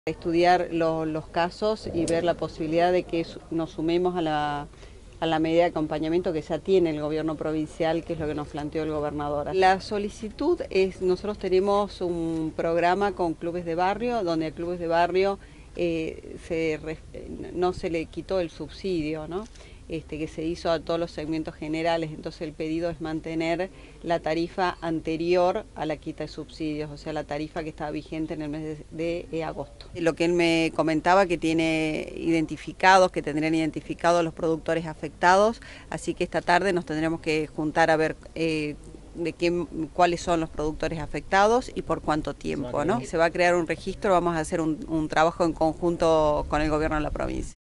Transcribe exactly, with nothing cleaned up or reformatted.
Estudiar lo, los casos y ver la posibilidad de que nos sumemos a la, a la medida de acompañamiento que ya tiene el gobierno provincial, que es lo que nos planteó el gobernador. La solicitud es, nosotros tenemos un programa con clubes de barrio, donde a clubes de barrio eh, se, no se le quitó el subsidio, ¿no? Este, que se hizo a todos los segmentos generales, entonces el pedido es mantener la tarifa anterior a la quita de subsidios, o sea, la tarifa que estaba vigente en el mes de, de, de agosto. Lo que él me comentaba que tiene identificados, que tendrían identificados los productores afectados, así que esta tarde nos tendremos que juntar a ver eh, de qué, cuáles son los productores afectados y por cuánto tiempo, ¿no? Se va a crear un registro, vamos a hacer un, un trabajo en conjunto con el gobierno de la provincia.